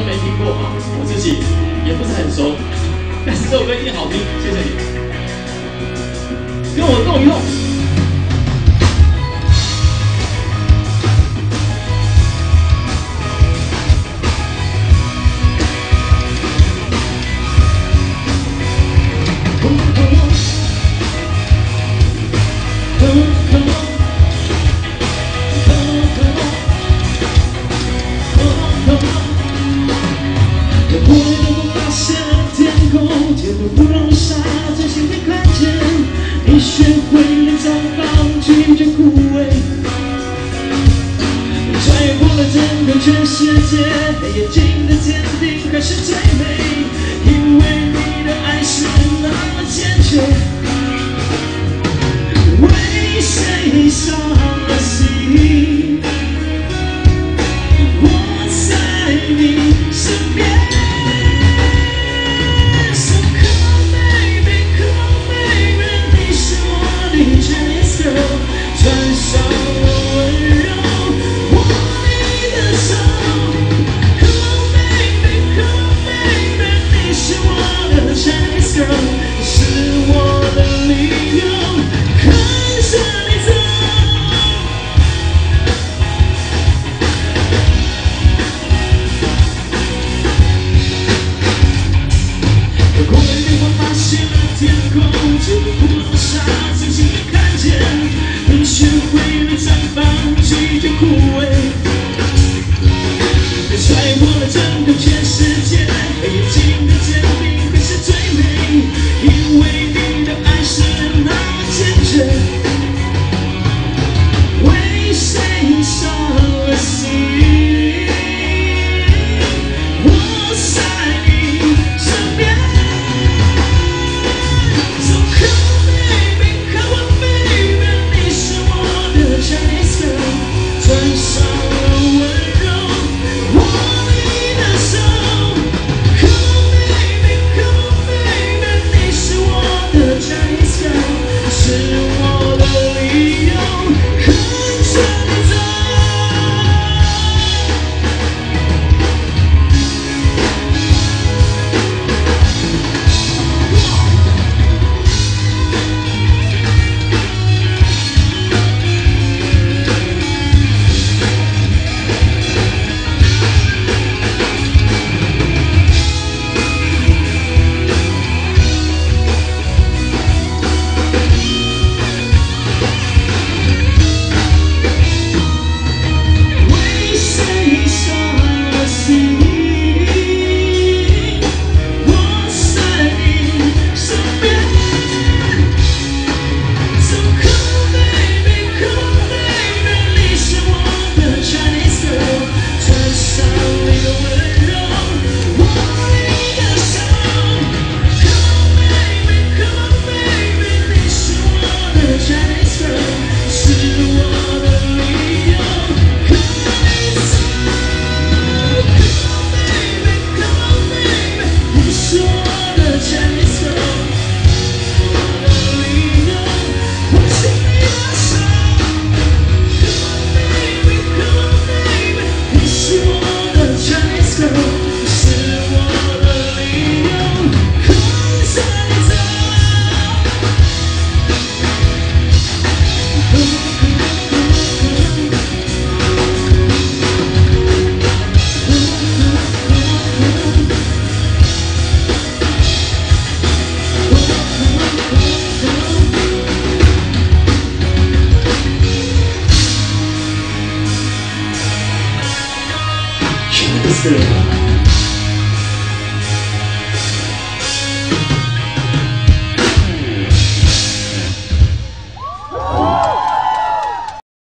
没听过啊，我自己也不是很熟，但是这首歌一定好听，谢谢你。跟我动一动。 不容沙，真心会看见。你学会了绽放，拒绝枯萎。穿越过了整个全世界，眼睛的坚定还是最美。因为你的爱是那么坚决。为谁伤了心？我在你身边。 穿上了温柔，握你的手 ，Come on baby, come on baby， 你是我的 Chinese girl， 是我的理由，跟着你走。过了月光，发现了天空，这个不容沙，真心能看见。 你学会了绽放，拒绝枯萎。穿过了整个全世界，眼睛的坚定还是最美。因为你的爱是那么坚决。为谁伤了心？我在你身边。 穿上了温柔，握你的手 ，Come on baby, come on baby， 你是我的 Chinese girl， 是我的理由，跟着你走。 是。